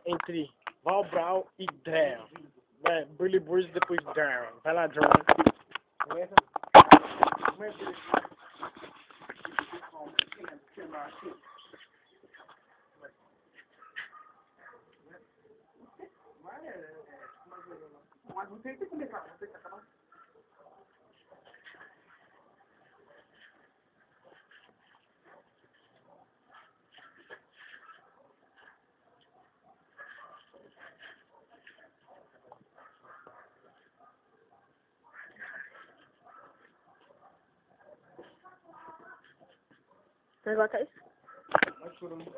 entre Val Brown e Darren. Billy Breeze depois Darren. Vai lá, John. Começa. Mas não tem que começar, não tem que acabar. Vai botar isso? Vai chorando.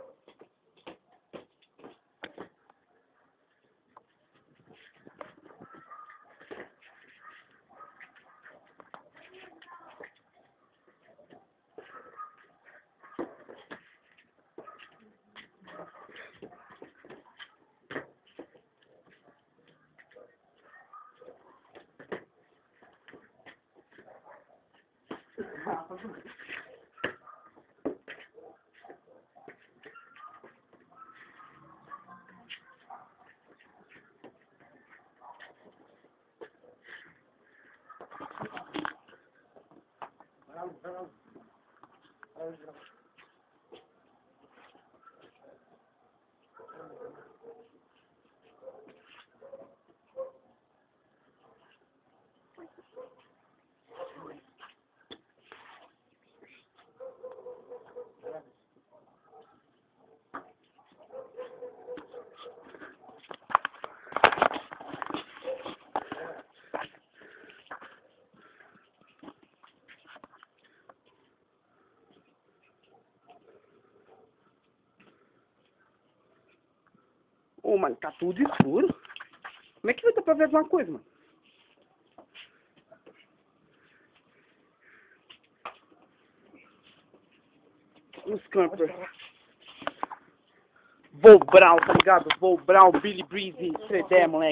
Ô, mano, tá tudo escuro. Como é que vai dar pra ver alguma coisa, mano? Os campers. Vou Brown, tá ligado? Vou Brown, Billy Breeze, 3D, moleque.